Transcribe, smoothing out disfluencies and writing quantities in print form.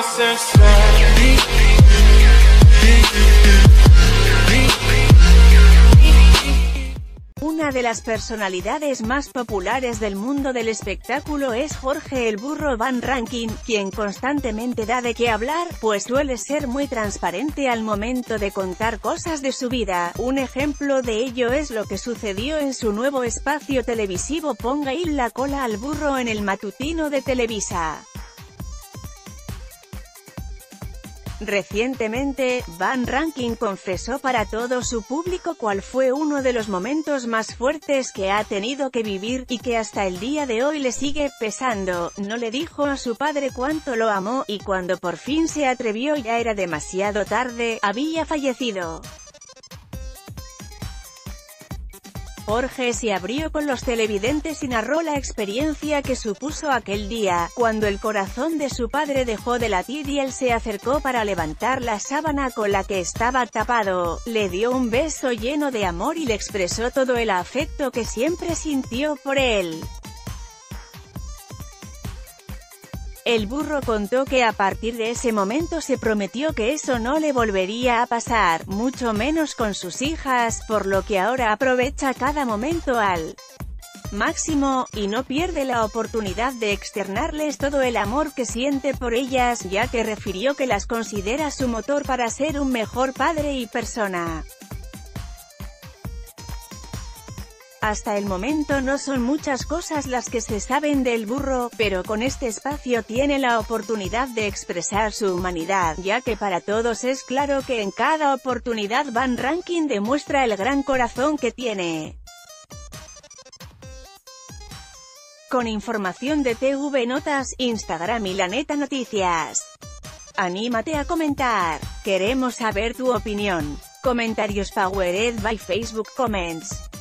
Una de las personalidades más populares del mundo del espectáculo es Jorge el Burro Van Rankin, quien constantemente da de qué hablar, pues suele ser muy transparente al momento de contar cosas de su vida. Un ejemplo de ello es lo que sucedió en su nuevo espacio televisivo Ponga y la cola al burro en el matutino de Televisa. Recientemente, Van Rankin confesó para todo su público cuál fue uno de los momentos más fuertes que ha tenido que vivir, y que hasta el día de hoy le sigue pesando. No le dijo a su padre cuánto lo amó, y cuando por fin se atrevió ya era demasiado tarde, había fallecido. Jorge se abrió con los televidentes y narró la experiencia que supuso aquel día, cuando el corazón de su padre dejó de latir y él se acercó para levantar la sábana con la que estaba tapado, le dio un beso lleno de amor y le expresó todo el afecto que siempre sintió por él. El burro contó que a partir de ese momento se prometió que eso no le volvería a pasar, mucho menos con sus hijas, por lo que ahora aprovecha cada momento al máximo, y no pierde la oportunidad de externarles todo el amor que siente por ellas, ya que refirió que las considera su motor para ser un mejor padre y persona. Hasta el momento no son muchas cosas las que se saben del burro, pero con este espacio tiene la oportunidad de expresar su humanidad, ya que para todos es claro que en cada oportunidad Van Rankin demuestra el gran corazón que tiene. Con información de TV Notas, Instagram y La Neta Noticias. Anímate a comentar. Queremos saber tu opinión. Comentarios powered by Facebook Comments.